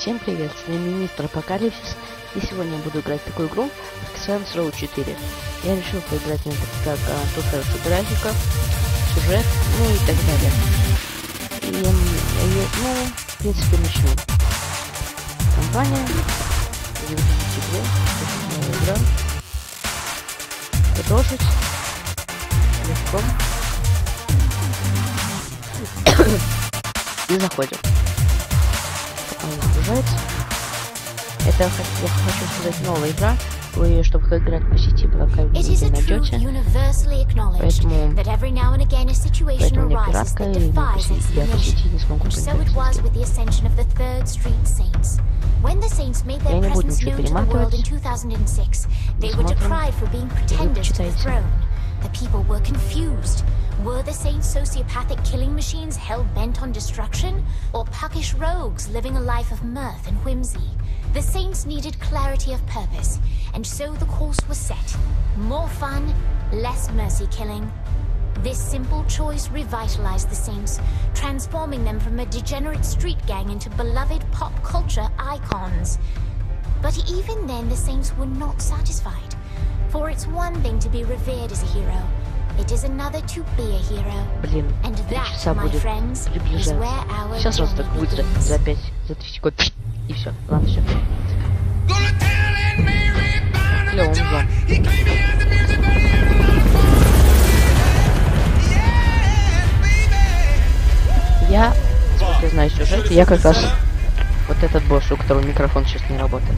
Всем привет, с вами Мистер Апокалипсис, и сегодня я буду играть в такую игру, как Saints Row 4. Я решил поиграть на это, как тут хорошая графика, сюжет, ну и так далее. Ну, в принципе, начну. Компания, игра, продолжить, легко, и заходим. Загружается. Это, я хочу сказать, новая игра. Вы, чтобы играть по сети, пока вы не найдете. Поэтому не пиратка, и я по сети не смогу поиграть. Я не буду ничего перематывать. Вы почитайте. The people were confused. Were the Saints sociopathic killing machines hell-bent on destruction, or puckish rogues living a life of mirth and whimsy? The Saints needed clarity of purpose, and so the course was set. More fun, less mercy killing. This simple choice revitalized the Saints, transforming them from a degenerate street gang into beloved pop culture icons. But even then, the Saints were not satisfied. For it's one thing to be revered as a hero. It is another to be a hero. Блин, and that, my friends, is where our сейчас раз так будет за 5, за 3 секунды. И все. Ладно, все. Клёвым зон. Я, сколько я знаю сюжет, я как раз вот этот босс, у которого микрофон сейчас не работает.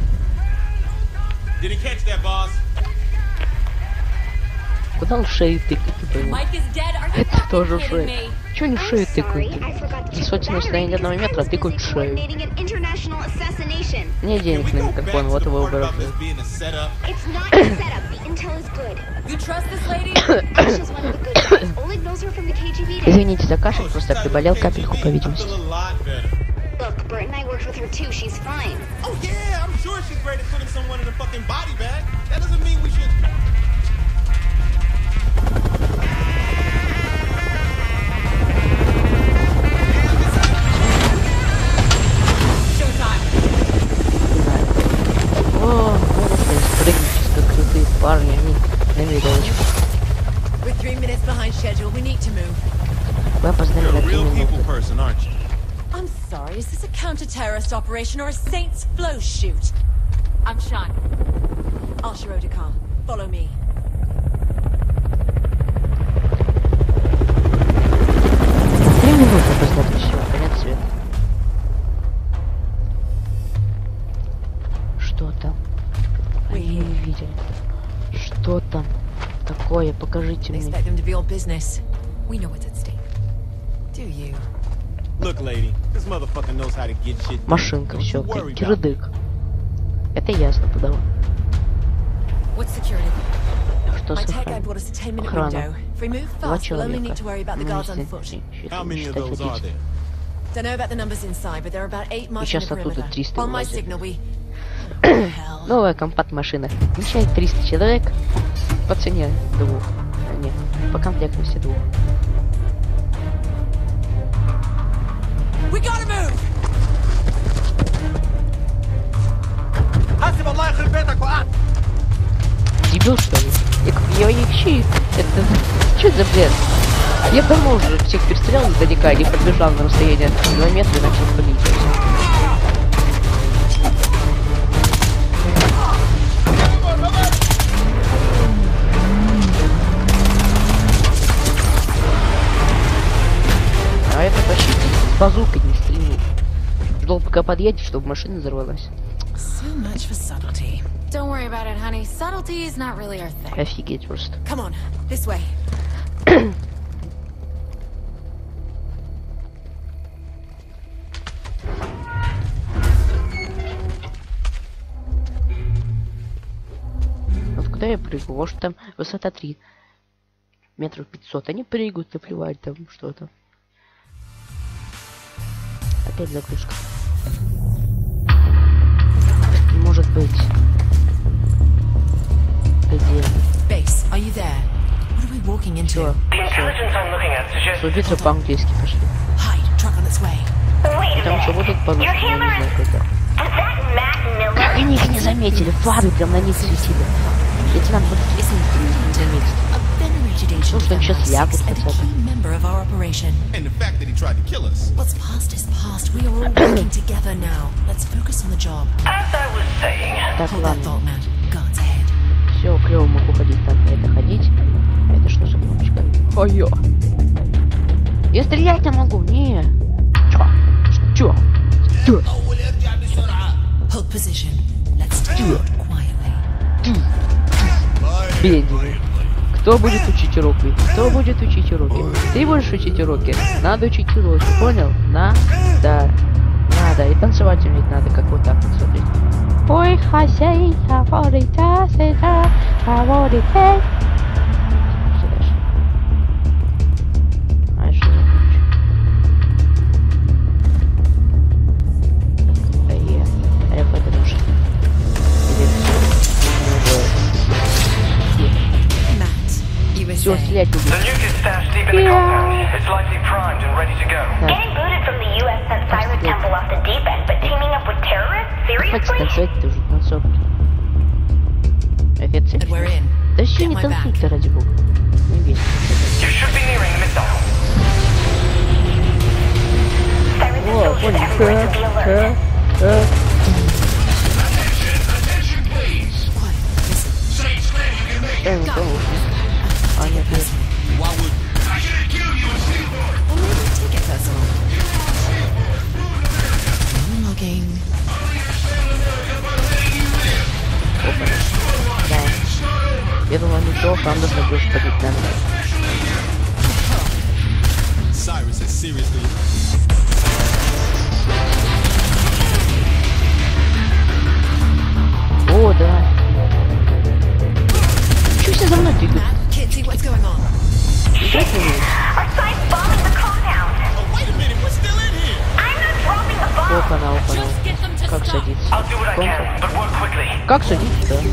Куда он шею тыкает? Это тоже шею. Чего не шею тыкают? И сотни расстояния до 1 метра тыкают шею. Нет денег на микрофон, вот его выбор. Извините за кашель, просто приболел капельку, по видимости. Look, Bert and I worked with her too. She's fine. Oh yeah, I'm sure she's great at putting someone in a fucking body bag. That doesn't mean we should. О, вот спрыгнуть, как крутые парни, они на веревочку. Вы опоздали на 3 минуты. I'm sorry, is this a counter-terrorist operation or a Saints flow shoot? I'm Sean. Archer Odekar, follow me. 3 минуты опоздали, все, конец света. Что там? Они не видели. Что там такое? Покажите мне. Машинка, все, кирдык. Это ясно, подавал. Что с охраной? 2 человека. И сейчас оттуда 300 вылазит. Новая компакт-машина. Вмещает 300 человек по цене 2. Нет, по комплектности 2. Дебил, что ли? Я вообще... Это... Что за бред? Я давно уже всех перестрелял издалека и пробежал на расстояние 2 метра и начал палить. А это почти с базукой не стрельнул. Ждал, пока подъедет, чтобы машина взорвалась. Don't worry about it, honey. Subtlety is not really our thing. Офигеть просто. Come on, this way. Вот куда я прыгаю? Может там высота 3 метров 500. Они прыгают, наплевать там что-то. Опять загрузка. Может быть. Где? Все. Служиться по-английски пошли. Там все будут по-русски, я не знаю когда. Как они их не заметили? Фары прям на них светили. Лейтенант, вот не заметит. Ну что, сейчас лягут хотя бы. And the fact that he tried to kill us. What's past is past. We are all working together now. Let's focus on the job. As I was saying, Так, Hold that ладно. thought, Matt. Guards ahead. Все, клево, могу ходить. Так, это ходить. Это что за кнопочка? Ой-ё. Я стрелять не могу. Не. Чё? Hold position. Let's do it quietly. Бедный. Кто будет учить уроки? Кто будет учить уроки? Ты будешь учить уроки? Надо учить уроки, понял? Надо. Надо. И танцевать уметь надо, как вот так вот смотреть. Ой, хозяин, фаворита, сета, фаворите. Что дальше? А что за ключ? А я пойду уже. Все, стрелять буду. the nuke is stashed deep in the compound. It's likely primed and ready to go. Getting booted from the U.S. sent Cyrus Temple off the deep end, but teaming up with terrorists? Хватит Seriously? танцевать, ты уже танцор. Офицер. And we're in. Да еще не Get my танцуй back. ты, ради бога. Не бесит. You should be nearing the missile. Cyrus' О, soldiers понял. everywhere to be alert. Quiet. Listen. Дай ему голову. А, нет, нет. Why would Or maybe take it personal. Logging. Да. Я думал, ничего, там должны будешь ходить на меня. Cyrus is seriously? О, да. Чё все за мной двигают? Matt, Kitsy, what's going on? Играть не умеют. Our side's bombing the compound. Oh, wait a minute, we're still in here. I'm not dropping the bomb. Опа-на, опа-на. Как садиться? I'll do what I can, but work quickly. Как садиться, да?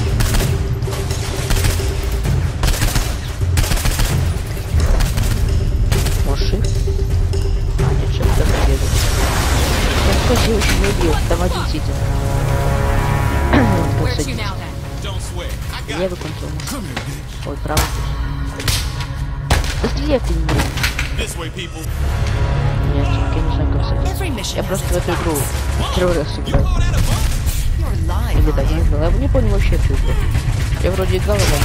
Может, shift? А, нет, shift даже бегает. Какой девочка не убил? Там один сидит. Как садиться? Don't swear. I got Левый контроль. Ой, правый. Да стреляй ты меня. this way, people. Нет, я не знаю, как садиться. Every mission Я has просто в its эту игру flaws. первый раз играю. Call that a bump? You're alive, Или are так, you? не знаю. Я не понял вообще эту игру. Я вроде играл раньше.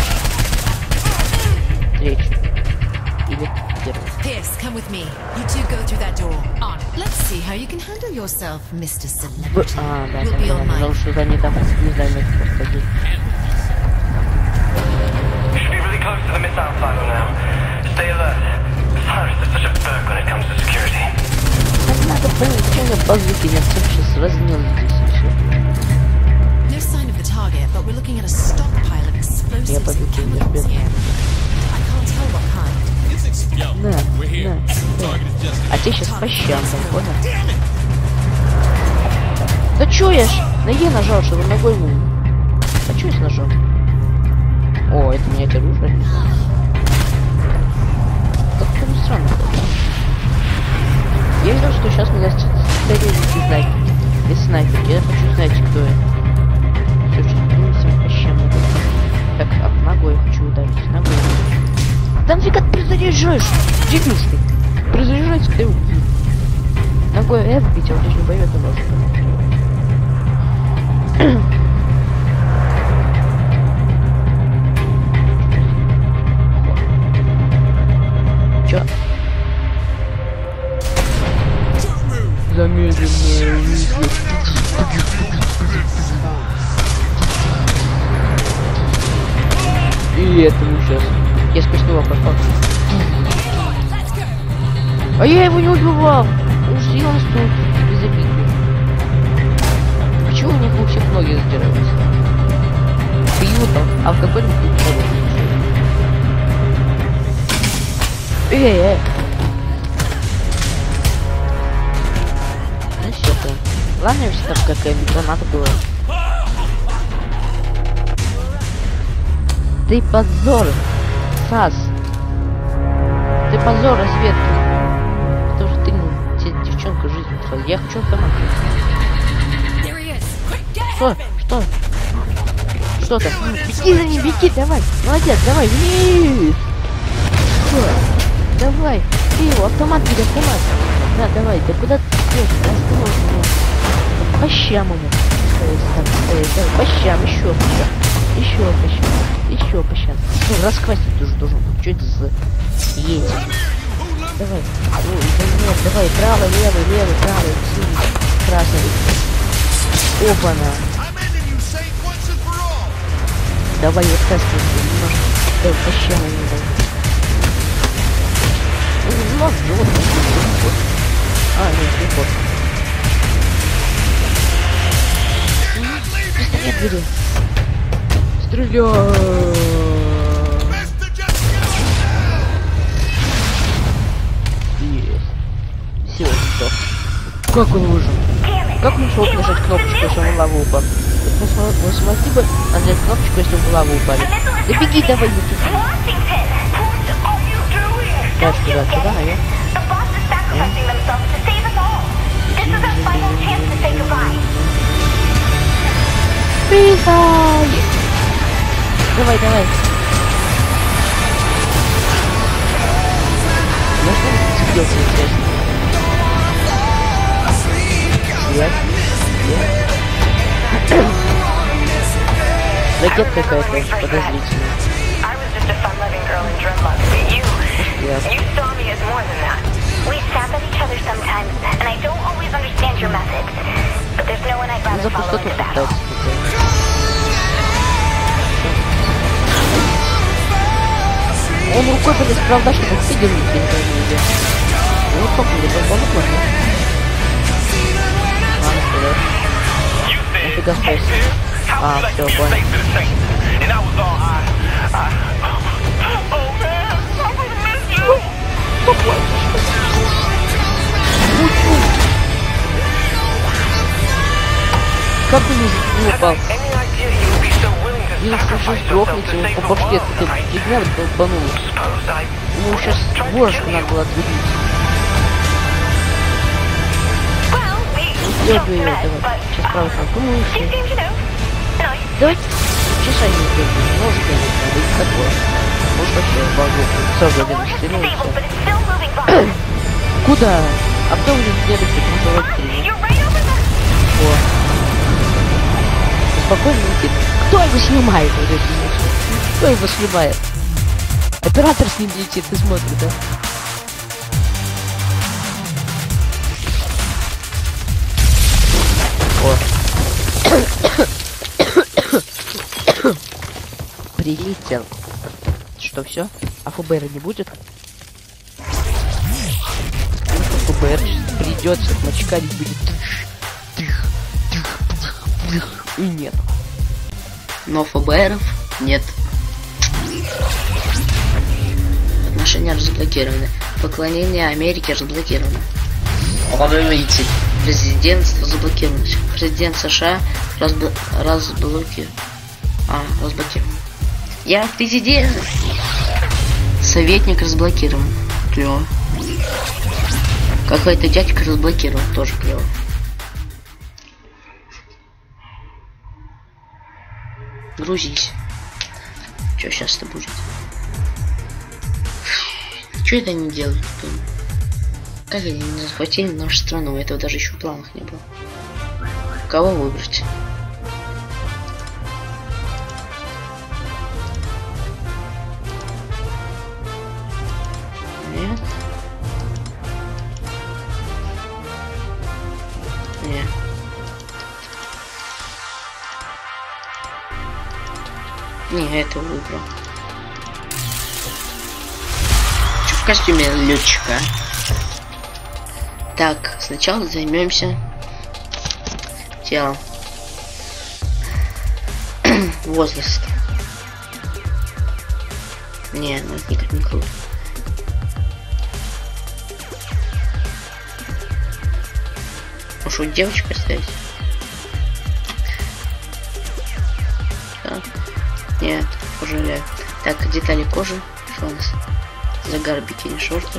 Третью. Или первую. Pierce, come with me. You two go through that door. On. Let's see how you can handle yourself, Mr. Celebrity. А, да, You'll да, be да. on Потому mine. что они там, не знаю, на каких ходили. You should be really close to the missile silo now. Stay alert. Cyrus is such a berg when it comes to security. Так надо понять, что я базуки, я всех сейчас разнел здесь и все. No sign of the target, but we're looking at a stockpile of explosives and подумал, chemicals ребят. here. I can't tell what kind. Yo, На, we're here. на. Target is just. А те сейчас по щам, понял? Да чё я ж на Е нажал, чтобы ногой ему. А чё я нажал? О, это менять оружие? Как-то не странно. Я видел, что сейчас меня стрелять и снайпер. И снайпер. Я хочу знать, кто это. Слушай, всем по щам. Так, ногой хочу ударить. Ногой. Да нафига ты перезаряжаешь? Дикнешь ты. Перезаряжайся, ты убил. Ногой F бить, а в ближнем бою это можно. Чё? Замедленное оружие. И этому сейчас. Я сквозь него прошел. А я его не убивал. Уж он тут безобидный. Почему у них у всех ноги задираются? Пьют там, алкоголь не пьют. Ну все, прям. Ладно, если там какая-нибудь граната была. Ты позор, САС. Ты позор разведки. Потому что ты, тебе девчонка жизнь твоя. Я хочу автомат. Что? Что? Что там? Беги за ним, беги, давай. Молодец, давай, вниз. Что? Давай. Ты его, автомат, бери, автомат. Да, давай, да куда ты идешь? Осторожно. По щам ему. Давай, по щам, еще по щам. Еще по щам. Еще по щам. Ну, расквасить уже должен быть. Что это за едет? Давай. Ой, да нет, давай, правый, левый, правый, синий, красный. Опа-на. Давай, вот каскивай немножко. Давай, по щам ему давай. Ну, живот. А, нет, не ход. Пистолет бери. Стреляй. Есть. Все, он сдох. Как он выжил? Как он смог нажать кнопочку, если он в лаву упал? Вы смогли бы нажать кнопочку, если он в лаву упали? Да беги, давай, беги. Так, туда, а я? Прихай! Давай, давай. Можно цепился, интересно? Нет. Ракет какая-то подозрительная. За пустоту пытается. Он рукой будет справдать, чтобы все держит, я не знаю. Ну, как мне долбануть можно? Ладно, вперед. Нафига стресс? А, все, понял. Как ты не упал? Видел, что сейчас грохнется, ему по башке ты фигня долбанула. Ему сейчас бошку надо было отводить. Ебаю ее, давай. Сейчас правый франкуешься. Давай часа не сделаем. Может, я не знаю, или такое. Может, вообще багу. Сразу один стреляется. Куда? А потом уже следующий контроль 3. О. Спокойно летит. Кто его снимает? Кто его снимает? Оператор с ним летит и смотрит, да? О. Прилетел. Что, все? А ФБР не будет? ФБР придет, всех мочкарить будет. И нет. Но ФБРов нет. Отношения разблокированы. Поклонение Америке разблокировано. Видите, президентство заблокировано. Президент США разблокирован. Разблокирован. Я президент. Советник разблокирован. Клево. Какой-то дядька разблокирован. Тоже клево. Грузись. Что сейчас-то будет? Что это они делают? Как они не захватили нашу страну? Этого даже еще в планах не было. Кого выбрать? Нет. Нет. Не, это выбрал. Чё в костюме летчика? Так, сначала займемся телом. Возраст. Не, ну это никак не круто. Может, вот девочку поставить? Так. Нет, пожалею. Так, детали кожи. Что у нас? Загар, бикини, шорты.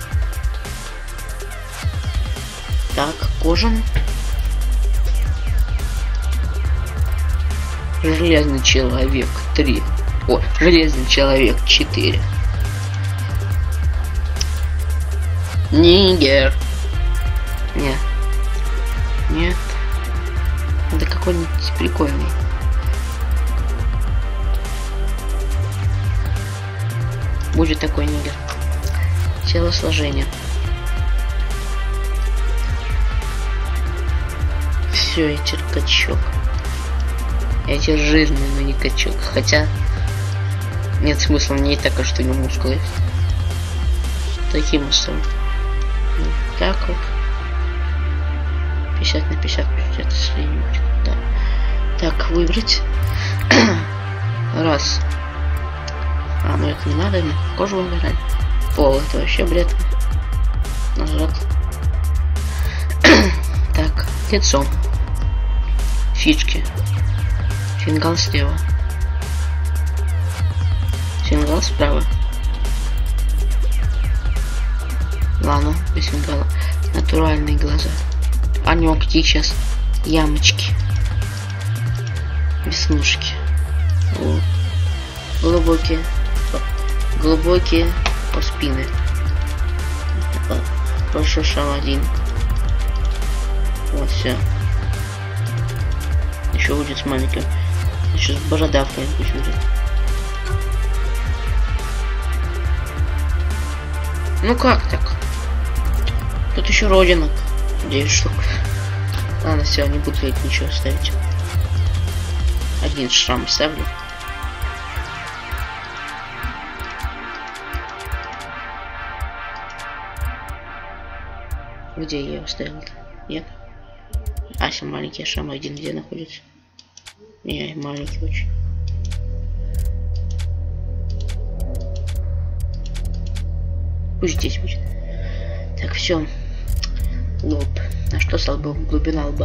Так, кожа. Железный человек 3. О, Железный человек 4. Нигер. Нет. Нет. Это какой-нибудь прикольный. Будет такой нигер. Телосложение. Все, эти качок. Эти жирные, но не качок. Хотя нет смысла, не так, что не мускулы. Таким образом. Так вот. 50 на 50 где-то средненько. Да. Так, выбрать. Раз. А, ну это не надо, кожу выбирать. Пол, это вообще бред. Назад. Так, лицо. Фишки. Фингал слева. Фингал справа. Ладно, без фингала. Натуральные глаза. А ногти сейчас. Ямочки. Веснушки. Вот. Глубокие. Глубокие по спины. Большой шаг один. Вот все. Еще будет с маленьким. Еще бородавка пусть будет. Ну как так? Тут еще родинок. 9 штук. Ладно, все, не буду я ничего ставить. Один шрам ставлю. Где я его ставил-то? Нет? Ася, маленький шрам один где находится? Не, маленький очень. Пусть здесь будет. Так, все. Лоб. А что с лбом? Глубина лба.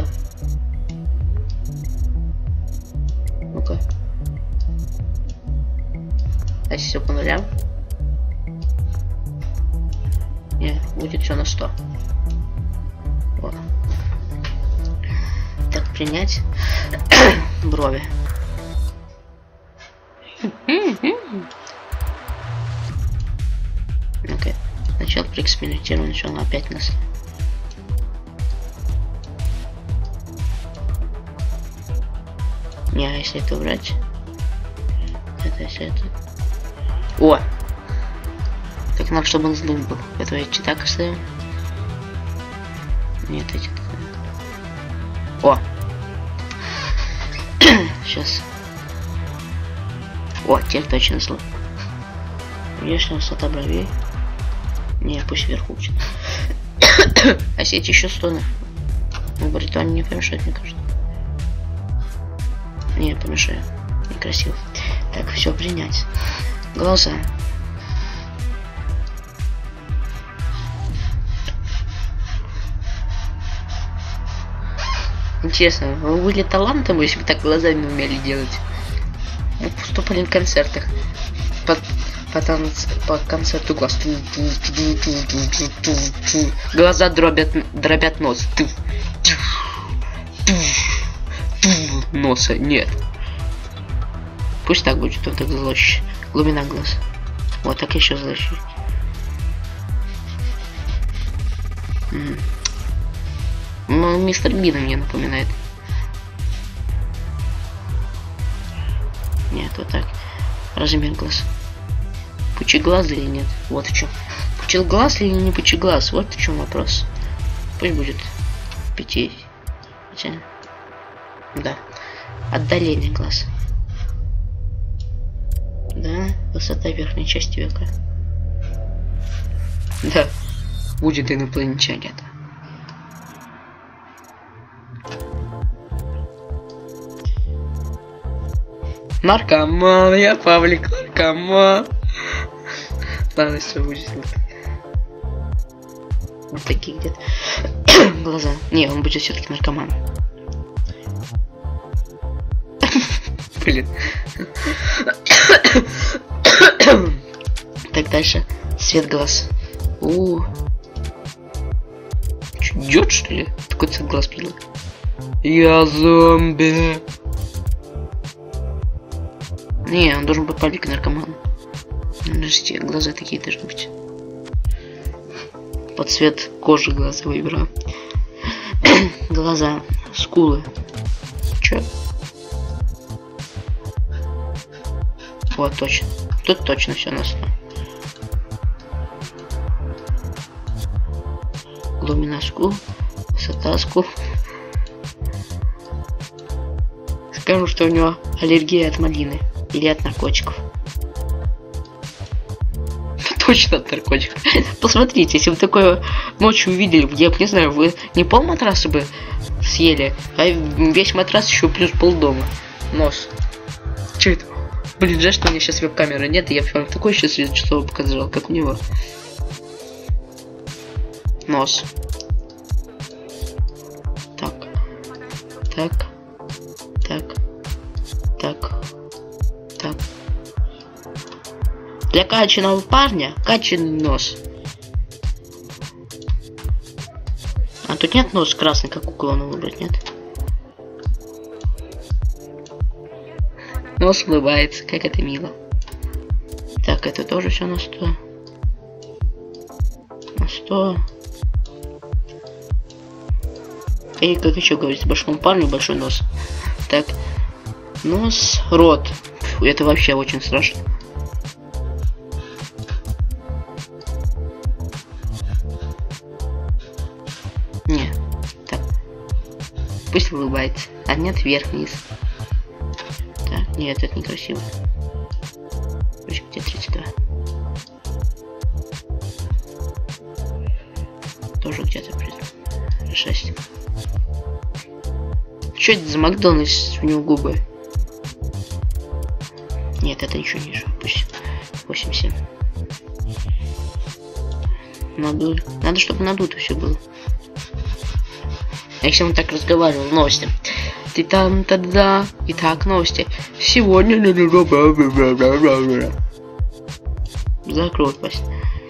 Ну-ка. А все по нулям? Не, будет все на 100. Вот. Так, принять. Брови. Ну-ка. Сначала проэкспериментируем, сначала опять нас. Не, а если это убрать? Это, если это... О! Так надо, чтобы он злым был. Это я так оставим. Нет, эти... О! Сейчас. О, теперь точно зло. Внешняя высота бровей. Не, пусть вверху будет. А сеть еще стоны. Ну, баритон не помешает, мне кажется. Не, помешаю. Некрасиво. Так, все, принять. Глаза. Интересно, вы были талантом, если бы так глазами умели делать? Мы поступали на концертах. По концерту глаз. Глаза дробят нос. Носа нет. Пусть так будет, он так злощ. Глубина глаз. Вот так еще злощ. Ну, мистер Бина мне напоминает. Нет, вот так. Размер глаз. Пучеглаз или нет? Вот в чем. Пучеглаз или не пучеглаз? Вот в чем вопрос. Пусть будет 5. Хотя... Да. Отдаление глаз. Да. Высота верхней части века. Да. Будет инопланетянин. Наркоман, я Павлик, наркоман. Ладно, все будет. Вот такие где-то глаза. Не, он будет все-таки наркоман. Блин. Так, дальше. Цвет глаз. Чё, идёт, что ли? Такой цвет глаз пил. Я зомби. Не, он должен быть паблик наркоман. Подождите, глаза такие должны быть. Под цвет кожи глаза выбираю. Глаза, скулы. Чё? Вот, точно. Тут точно все на 100. Глубина скул, высота скул. Скажу, что у него аллергия от малины или от наркотиков. Точно от наркотиков. Посмотрите, если вы такое ночью увидели, я бы не знаю, вы не пол матраса бы съели, а весь матрас еще плюс полдома. Нос. Че это? Блин, жаль, что у меня сейчас веб-камеры нет, и я прям такой сейчас что показал, как у него. Нос. Так. Так. Так. Так. Так. Для качаного парня качанный нос. А тут нет нос красный, как у клона выбрать, нет? Нос улыбается, как это мило. Так, это тоже все на 100. На 100. И как еще говорить, большому парню большой нос. Так, нос, рот. Фу, это вообще очень страшно. Не, так. Пусть улыбается. А нет, вверх-вниз. Так, нет, это некрасиво. Где 32? Тоже где-то 6. Что это за Макдональдс? У него губы. Нет, это еще ниже. Пусть 87. Надо, чтобы надуто все было. А если он так разговаривал, новости. Ты там тогда. Итак, новости. Сегодня. Закрой пасть.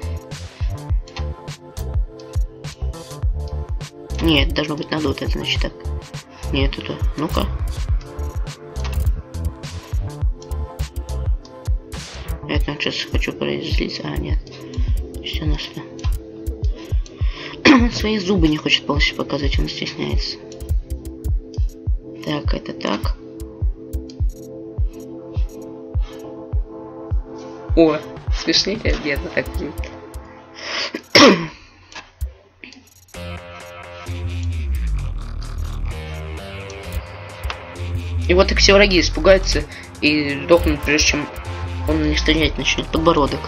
Нет, должно быть надуто, это значит так. Нет, это. Ну-ка. Это я сейчас хочу произвести. А, нет. Все на 100. Он свои зубы не хочет полностью показывать, он стесняется. Так, это так. О, смешнее, бедно так. И вот так все враги испугаются и сдохнут, прежде чем он на них стрелять начнет. Подбородок.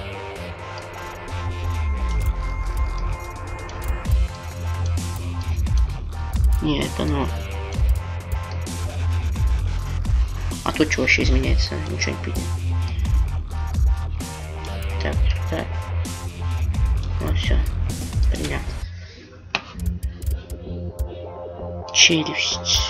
Не, это ну. А тут что вообще изменяется? Ничего не понятно. Так, так. Ну все. Понятно. Челюсть.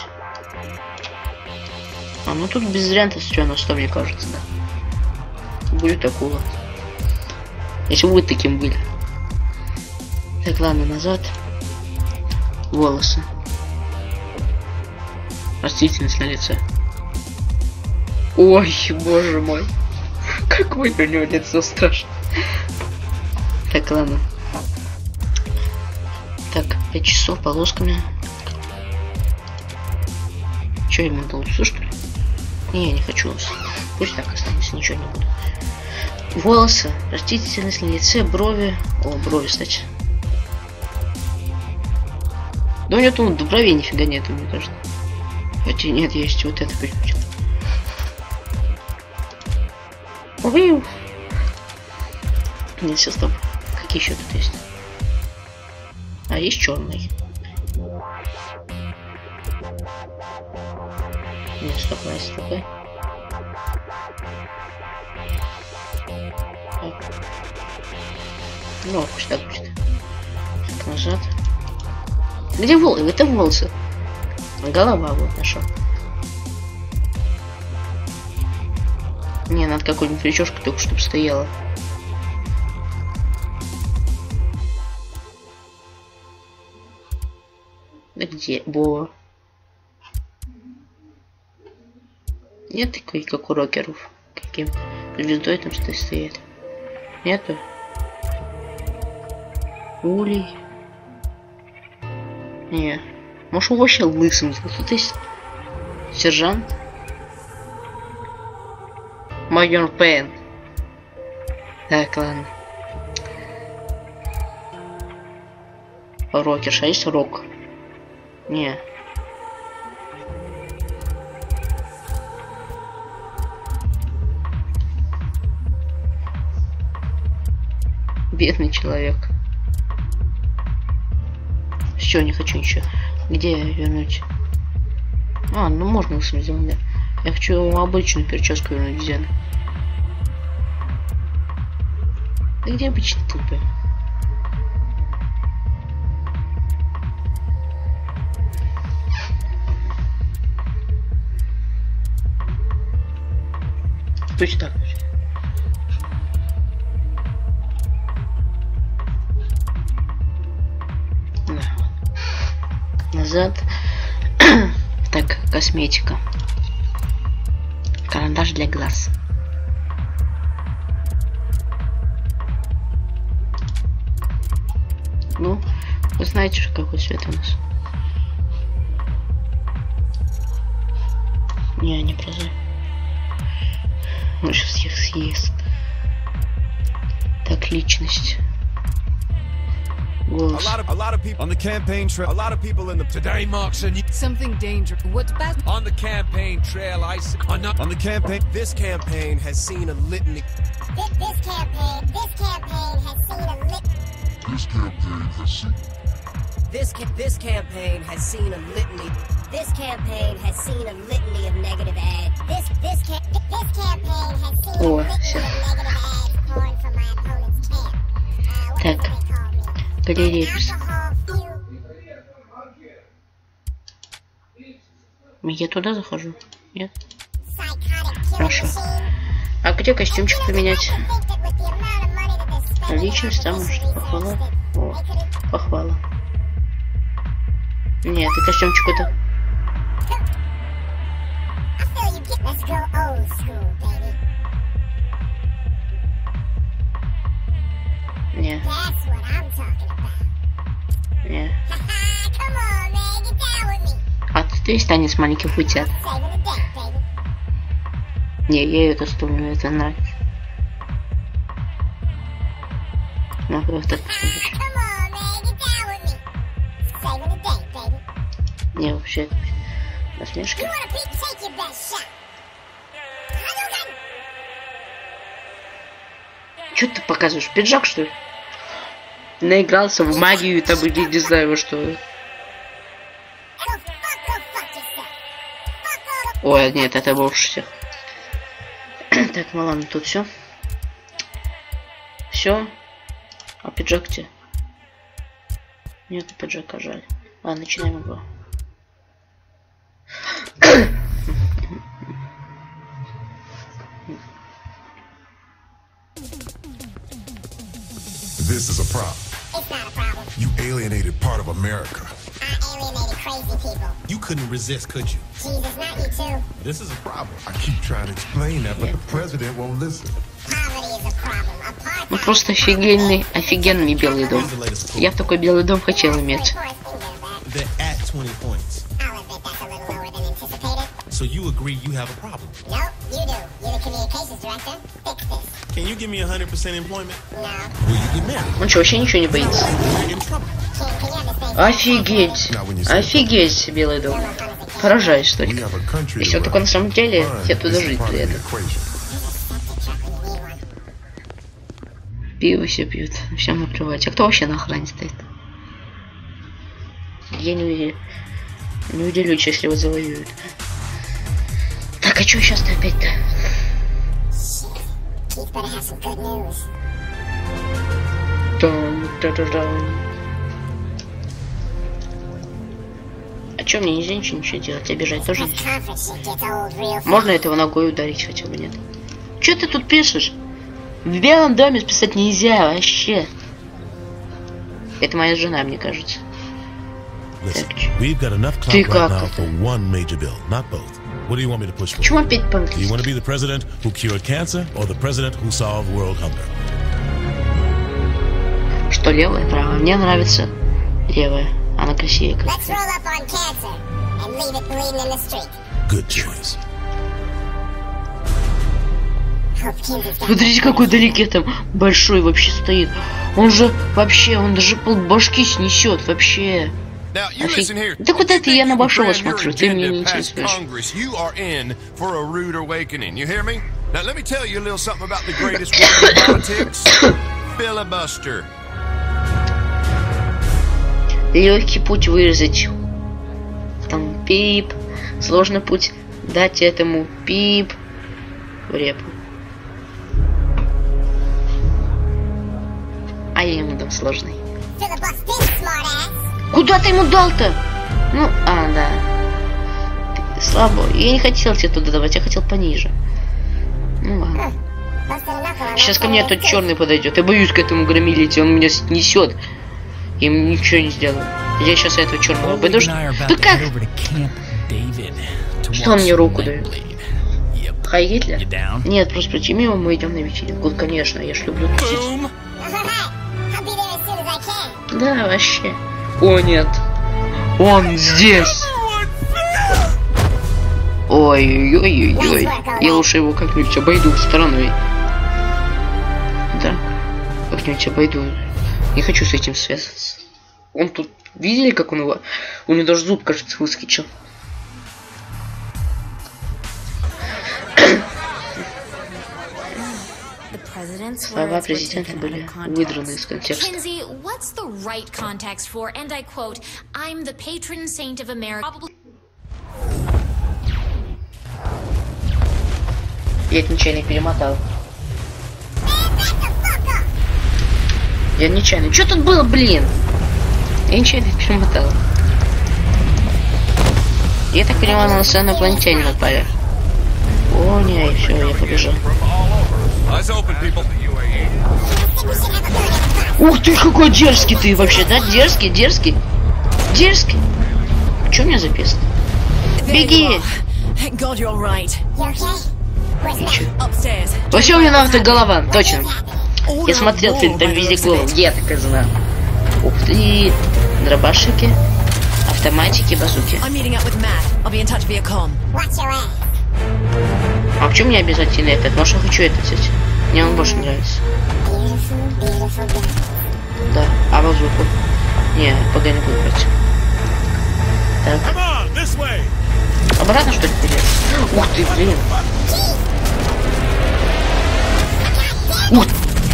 А ну тут без вариантов все на 100, мне кажется, да. Будет акула. Если вы таким были. Так, ладно, назад. Волосы. Растительность на лице. Ой, боже мой. Какое у него лицо страшно. Так, ладно. Так, 5 часов полосками. Че, ему дал все, что ли? Не, я не хочу. Пусть так останется, ничего не буду. Волосы, растительность на лице, брови. О, брови, кстати. Да у него тут бровей нифига нету, мне кажется. Хотя нет, есть вот это почему-то. Ой. Нет, все, стоп. Какие еще тут есть? А, есть черный. Нет, стоп, есть такой. Так. Ну, пусть так будет. Так, назад. Где волосы? Это волосы. Голова вот нашел. Не, надо какую-нибудь прическу только чтобы стояла. Где? Во. Нет такой, как у рокеров. Каким звездой там стоит. Нету. Улей. Не. Может, он вообще лысым. Тут есть сержант. Майор Пен. Так, ладно. Рокерша, есть рок? Не. Бедный человек. Все, не хочу ничего. Где вернуть? А, ну можно лысым сделать, да. Я хочу обычную прическу вернуть, где она? Да где обычный тут, блин? Пусть так. Назад. Так, косметика. Карандаш для глаз. Ну, вы знаете, какой цвет у нас. Не прозрачный. Он сейчас их съест. Так, личность. Голос. A lot of people on the campaign trail. A lot of people in the today marks and Something dangerous. What's bad? on the campaign trail. On the campaign. This campaign has seen a litany. This campaign has seen a litany. This campaign has seen This campaign has seen a litany. This campaign has seen a litany of negative ads. This campaign has seen a litany of negative ads pouring from my opponent's camp. What Так. they call me? Галерея. Alcohol fuel. Я туда захожу? Нет? Psychotic killing Хорошо. machine. А где костюмчик поменять? Think that with the amount of money that they're spending Личность, там on может, research похвала. that О, they could've- похвала. Нет, ты костюмчик это. I feel you get. Let's go old school, baby. Не, That's what I'm talking about. не. Come on, man, get down with me. А тут есть танец маленьких утят. Saving the day, baby. Не, я эту сторону, это нравится. Ну, куда так посмотришь? Come on, man, get down with me. Saving the day, baby. Не, вообще, это насмешка. You wanna take your best shot. Hadouken! Чё ты показываешь? Пиджак, что ли? Наигрался в магию, там, или не знаю во что. Go fuck yourself. Fuck all the... Ой, нет, это больше всех. Так, ну ладно, тут все. Все. А пиджак где? Нет пиджака, жаль. Ладно, начинаем его. This is a problem. It's not a problem. You alienated part of America. I alienated crazy people. You couldn't resist, could you? Jesus, not you too. This is a problem. I keep trying to explain that, but the president won't listen. Poverty is a problem. Apartheid... Ну просто офигенный белый дом. Я в такой белый дом хотел иметь. They're at 20 points. I'll admit that's a little lower than anticipated. So you agree you have a problem. Nope, you do. You're the communications director. Fix this. Can you give me 100% employment? No. Will you get married? Он что, вообще ничего не боится? You're in trouble. Can you understand? Офигеть! Офигеть, белый дом. Поражаюсь We только. have a country Если вот to только на самом деле, run. я туда This is жить part of the приеду. equation. Пиво все пьют. Всем наплевать. А кто вообще на охране стоит? Я не удивлюсь, если его завоюют. Так, а что сейчас-то опять-то? Keith better have some good news. А чё, мне нельзя ничего делать? Обижать тоже This нельзя? conference shit gets old real fast. Можно этого ногой ударить хотя бы, нет? Чё ты тут пишешь? В Белом доме писать нельзя вообще. Это моя жена, мне кажется. Listen, we've got enough clout Ты right как now это? for one major bill, not both. What do you want me to push for? Почему опять Do you по-английски? want to be the president who cured cancer or the president who solved world hunger? Что левая, правая? Мне нравится левая. Она красивее. Let's roll up on cancer and leave it bleeding in the street. Good choice. Hope Kinsey's got Смотрите, какой далекий там большой вообще стоит. Он же вообще, он даже полбашки снесет вообще. Now, you listen here. Да куда ты? Я на большого If you смотрю, grand ты your мне не agenda past интересуешь. Congress, you are in for a rude awakening. You hear me? Now, let me tell you a little something about the greatest word in politics. Filibuster. Легкий путь вырезать. Там пип. Сложный путь дать этому пип. В репу. А я ему дам сложный. filibuster, smart ass. Куда ты ему дал-то? Ну, да. Ты слабо. Я не хотел тебе туда давать, я хотел пониже. Ну ладно. Busted a knuckle on Сейчас that ко мне fellow's тот tooth. черный подойдет. Я боюсь к этому громилите, он меня снесет. Я ему ничего не сделаю. Я сейчас этого черного обойду. Да как? Что он мне руку дает? Хай Гитлер? Нет, просто пройти его, мы идем на вечеринку. Вот, конечно, я ж люблю тусить. Alright, I'll be there as soon as I can. Да, вообще. О, нет. Он здесь. Ой-ой-ой-ой. Я лучше его как-нибудь обойду стороной. Да. Как-нибудь обойду. Не хочу с этим связываться. Он тут... Видели, как он его... У него даже зуб, кажется, выскочил. Слова президента были выдраны из контекста. Kinsey, what's the right context for, and I quote, I'm the patron saint of America. Probably Я это нечаянно перемотал. Я нечаянно. Что тут было, блин? Я нечаянно перемотал. Я так понимаю, на нас инопланетяне напали. О, не, все, я побежал. Eyes open, people. Ух ты, какой дерзкий ты вообще, да? Дерзкий, дерзкий. Дерзкий. Что у меня записано? Беги! Thank God you're right. You okay? Where's Matt? Upstairs. Во всем виновата голова, точно. Я смотрел фильм, там везде голову. Я так и знаю. Ух ты. Дробашики, автоматики, базуки. I'm meeting up with Matt. I'll be in touch via comm. Watch your ass. А почему мне обязательно этот? Может, я хочу этот взять? Мне он больше нравится. Beautiful, beautiful girl. Да, а базуку? Не, ПГ не буду брать. Так, Come on, this way. обратно что ли перейти? Ух ты, блин. Ух.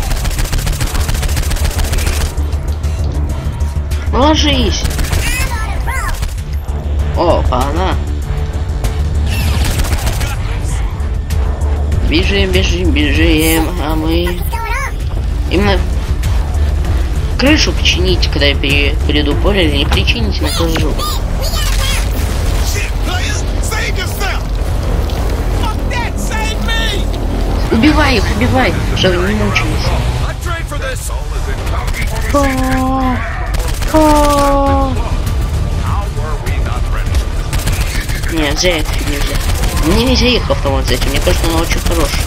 Ложись. О, она. Бежим, бежим, бежим, а мы... What's going on? Именно крышу починить, когда я перейду поле, или не причините, накажу. Убивай их, убивай, чтобы не мучились. I trained for this. Нет, зря это нельзя. Мне нельзя их автомат взять, мне кажется, он очень хороший.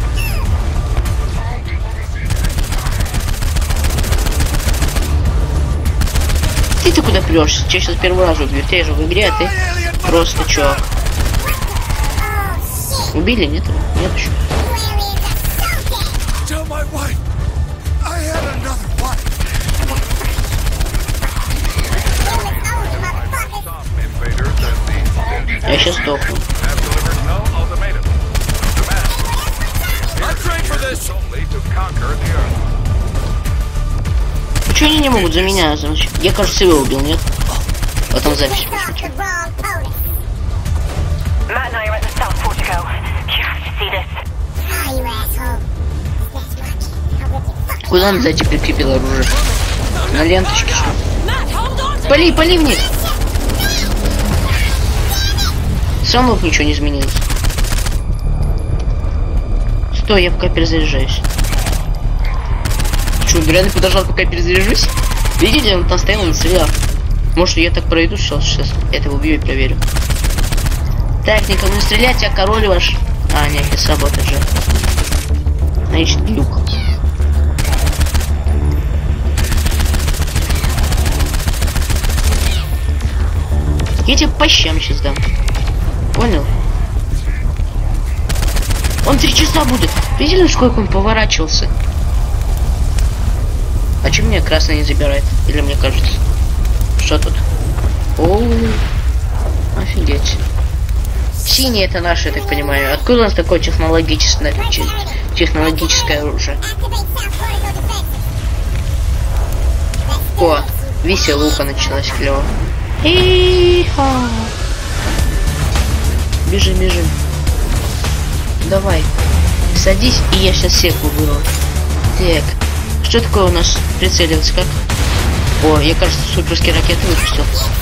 Ты куда прешься? Тебя сейчас первый раз убьют. Я же в игре, а ты просто чувак. Убили? Нет? Нет еще. Tell my wife I had another wife. Я сейчас сдохну. I trained for this. Почему они не могут за меня? Значит, я, кажется, его убил, нет? Потом запись Off посмотрю. the wrong POTUS. Matt and I are at the South Portico. You have to see this. Ah, you asshole. That's my kid. I'll rip your fucking Куда надо теперь прикрепил оружие? На ленточке, что ли? Matt, hold on to Пали, пали в них! Все равно ничего не изменилось. Стой, я пока перезаряжаюсь. Что, реально подождал, пока я перезаряжусь? Видите, он там стоял, он стрелял. Может, я так пройду сейчас этого убью и проверю. Так, никому не стрелять, а король ваш. А, нет, не сработает же. Значит, люк. Я тебе по щам сейчас дам. Понял? Он 3 часа будет. Видели, сколько он поворачивался? А чем меня красный не забирает? Или мне кажется? Что тут? О, офигеть. Синий это наш, я так понимаю. Откуда у нас такое технологическое оружие? О, веселуха началась, клево. Бежим, бежим. Давай. Садись, и я сейчас всех уберу. Так. Что такое у нас? Прицеливаться как? О, я, кажется, суперские ракеты выпустил.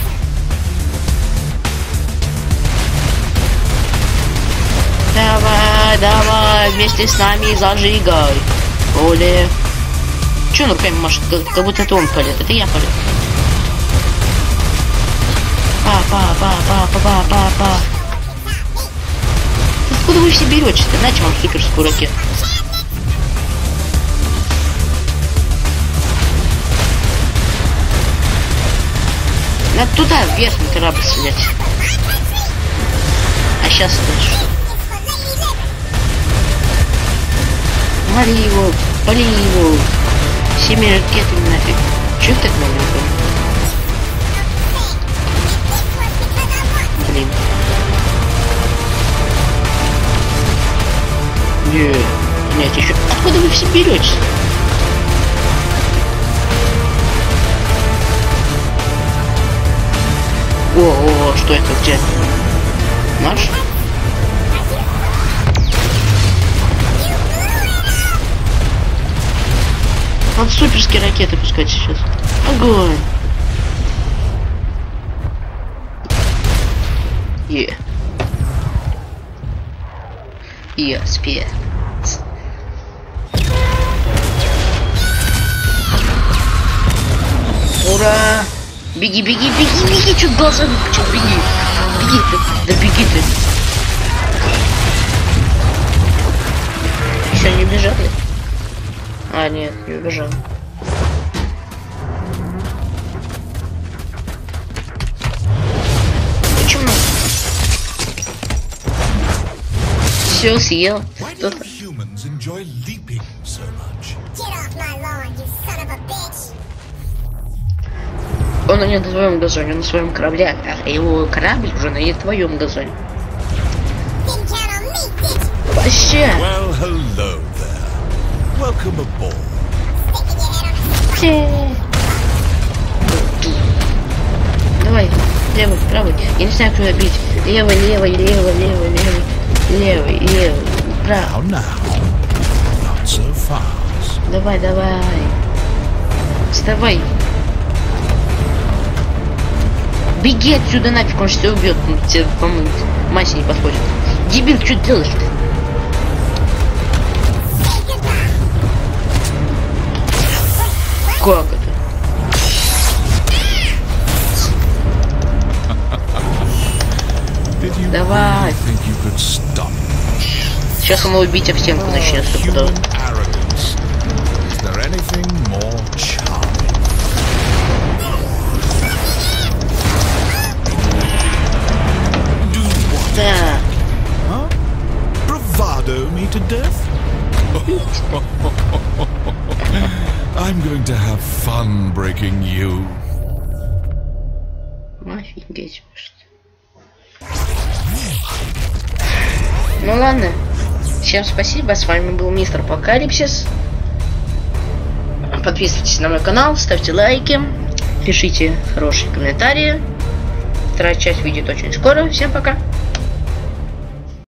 Давай, давай, вместе с нами зажигай. Оле. Че он руками машет? Как будто это он полет. Это я полет. Па. Откуда вы все берете-то? Дайте вам суперскую ракету. Надо туда, вверх на корабль стрелять. А сейчас это что? Пали его, пали его. Всеми ракетами нафиг. Чё их так много? Блин. Нет, еще. Откуда вы все берете? О, что это, где? Наш? Надо суперские ракеты пускать сейчас. Огонь! Спец. Ура! Беги, беги, беги, беги, чуть глаза выпучил, беги. Беги ты, да беги ты. Еще не убежали? А, нет, не убежал. Почему? Все съел. Кто-то. Он не на твоем газоне, он на своем корабле, а его корабль уже на твоем газоне. Вообще. Давай, левый, правый. Я не знаю, куда бить. Левый, левый, левый, левый, левый, левый, левый, правый. Давай, давай. Вставай. Беги отсюда нафиг, он тебя убьет. Ну, тебе, по-моему, массе не подходит. Дебил, что ты делаешь-то? Как это? Давай. Сейчас он его бить об стенку начнет. Да. Bravado me to death? I'm going to have fun breaking you. Офигеть. Ну ладно. Всем спасибо. С вами был Мистер Апокалипсис. Подписывайтесь на мой канал, ставьте лайки, пишите хорошие комментарии. Вторая часть выйдет очень скоро. Всем пока.